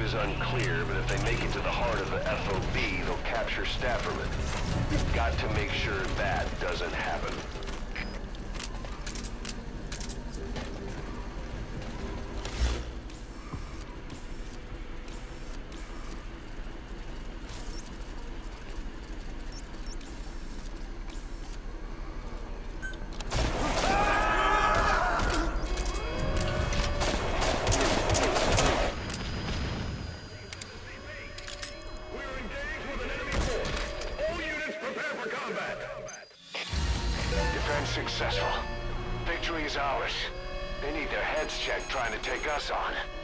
is unclear, but if they make it to the heart of the FOB, they'll capture Stafferman. We've got to make sure that doesn't happen. Successful. Victory is ours. They need their heads checked trying to take us on.